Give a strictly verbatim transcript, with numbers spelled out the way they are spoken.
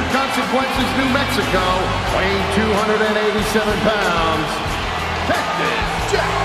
Unfiltered Consequences, New Mexico, weighing two hundred eighty-seven pounds, Cactus Jack.